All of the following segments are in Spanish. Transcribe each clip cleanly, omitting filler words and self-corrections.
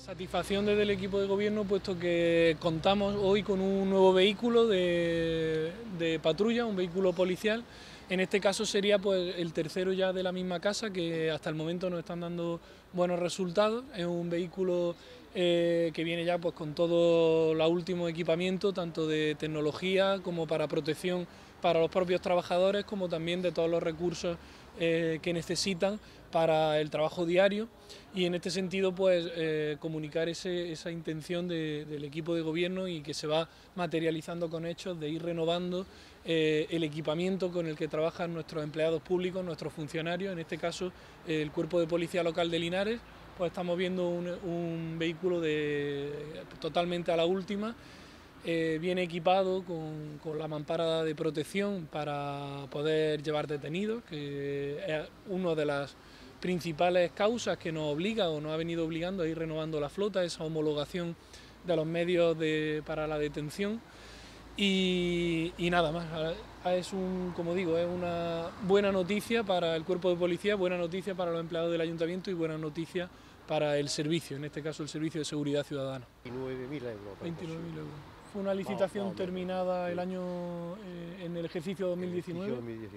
Satisfacción desde el equipo de gobierno, puesto que contamos hoy con un nuevo vehículo de patrulla, un vehículo policial. En este caso sería pues el tercero ya de la misma casa, que hasta el momento nos están dando buenos resultados. Es un vehículo que viene ya pues con todo el último equipamiento, tanto de tecnología como para protección para los propios trabajadores, como también de todos los recursos que necesitan para el trabajo diario. Y en este sentido pues comunicar esa intención del equipo de gobierno, y que se va materializando con hechos, de ir renovando el equipamiento con el que trabajan nuestros empleados públicos, nuestros funcionarios, en este caso el Cuerpo de Policía Local de Linares. Pues estamos viendo un vehículo totalmente a la última. Viene equipado con la mampara de protección para poder llevar detenidos, que es una de las principales causas que nos obliga o nos ha venido obligando a ir renovando la flota, esa homologación de los medios para la detención. Y nada más, como digo, es una buena noticia para el cuerpo de policía, buena noticia para los empleados del ayuntamiento y buena noticia para el servicio, en este caso el servicio de seguridad ciudadana. 29.000 euros. 29.000 euros. Fue una licitación terminada el año en el ejercicio 2019.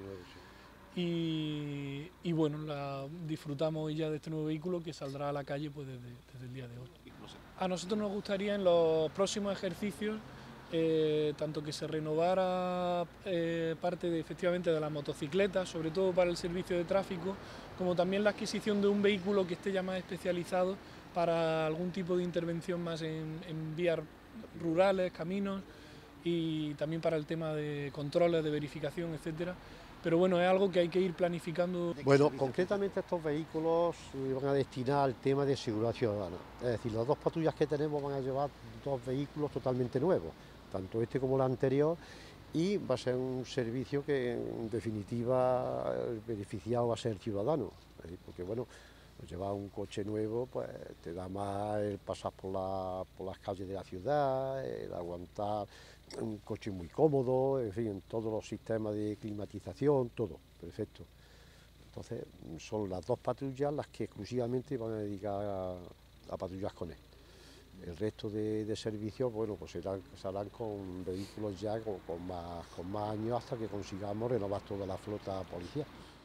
Y bueno, la disfrutamos ya de este nuevo vehículo, que saldrá a la calle pues desde el día de hoy. A nosotros nos gustaría en los próximos ejercicios tanto que se renovara parte efectivamente de las motocicletas, sobre todo para el servicio de tráfico, como también la adquisición de un vehículo que esté ya más especializado para algún tipo de intervención más en vías rurales, caminos, y también para el tema de controles, de verificación, etcétera. Pero bueno, es algo que hay que ir planificando. Bueno, concretamente estos vehículos se van a destinar al tema de seguridad ciudadana. Es decir, las dos patrullas que tenemos van a llevar dos vehículos totalmente nuevos, tanto este como el anterior, y va a ser un servicio que en definitiva el beneficiado va a ser el ciudadano. Es decir, porque bueno, llevar un coche nuevo pues te da más el pasar por las calles de la ciudad, el aguantar un coche muy cómodo, en fin, todos los sistemas de climatización, todo, perfecto. Entonces son las dos patrullas las que exclusivamente van a dedicar a patrullas con él. El resto de servicios, bueno, pues se harán con vehículos ya con más años, hasta que consigamos renovar toda la flota policial.